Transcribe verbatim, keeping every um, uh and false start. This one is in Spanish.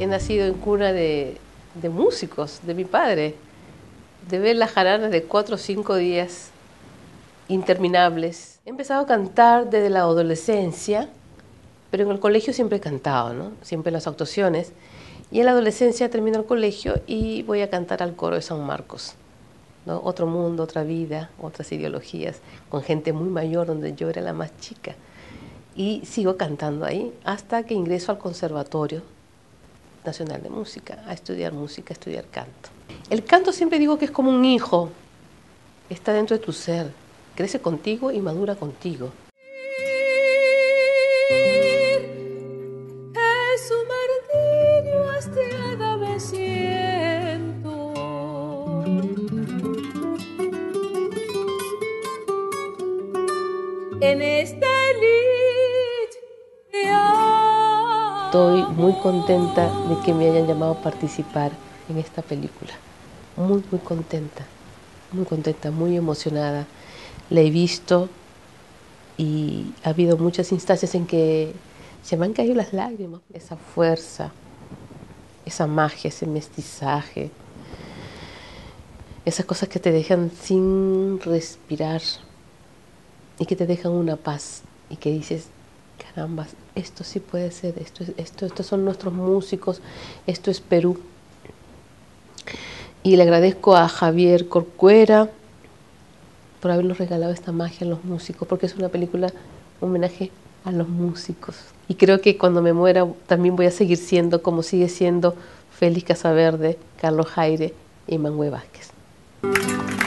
He nacido en cuna de, de músicos, de mi padre, de ver las jaranas de cuatro o cinco días interminables. He empezado a cantar desde la adolescencia, pero en el colegio siempre he cantado, ¿no? Siempre en las actuaciones. Y en la adolescencia termino el colegio y voy a cantar al coro de San Marcos, ¿no? Otro mundo, otra vida, otras ideologías, con gente muy mayor donde yo era la más chica. Y sigo cantando ahí hasta que ingreso al Conservatorio Nacional de Música, a estudiar música, a estudiar canto. El canto siempre digo que es como un hijo, está dentro de tu ser, crece contigo y madura contigo. Es un martirio hastiada me siento. En este Estoy muy contenta de que me hayan llamado a participar en esta película. Muy, muy contenta, muy contenta, muy emocionada. La he visto y ha habido muchas instancias en que se me han caído las lágrimas. Esa fuerza, esa magia, ese mestizaje, esas cosas que te dejan sin respirar y que te dejan una paz y que dices, caramba, esto sí puede ser, esto, esto, estos son nuestros músicos, esto es Perú. Y le agradezco a Javier Corcuera por habernos regalado esta magia a los músicos, porque es una película, un homenaje a los músicos. Y creo que cuando me muera también voy a seguir siendo, como sigue siendo Félix Casaverde, Carlos Jaire y Manuel Vázquez.